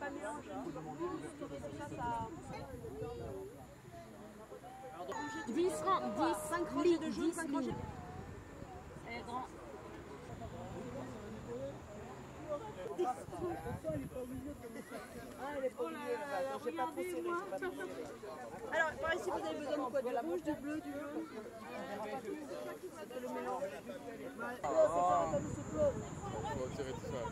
10 rangs, 10, 5 rangées de jaune, 5 rangées. Elle est grande. Regardez-moi. Alors, par ici, vous avez besoin de quoi? Du rouge, du bleu, du jaune? Le mélange. On va tirer tout ça.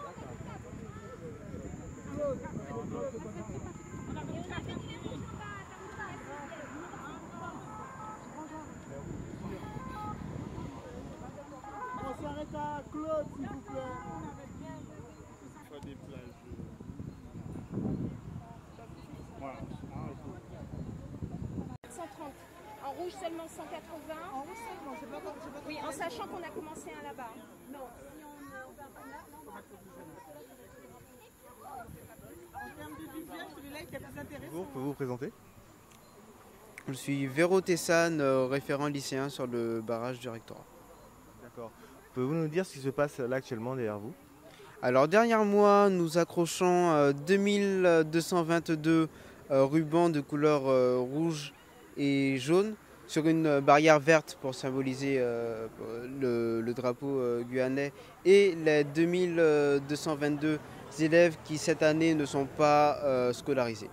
On s'arrête à Claude, s'il vous plaît. Pas des plages. Voilà. 130. En rouge seulement 180. En rouge seulement, c'est pas Oui, en sachant qu'on a commencé un là-bas. Non. En termes de budget, celui-là qui a plus intéressant. Bonjour, pouvez-vous vous présenter? Je suis Véro Tessane, référent lycéen sur le barrage du rectorat. D'accord. Pouvez-vous nous dire ce qui se passe là actuellement derrière vous? Alors derrière moi, nous accrochons 2222 rubans de couleur rouge et jaune sur une barrière verte pour symboliser le drapeau guyanais et les 2222 élèves qui cette année ne sont pas scolarisés.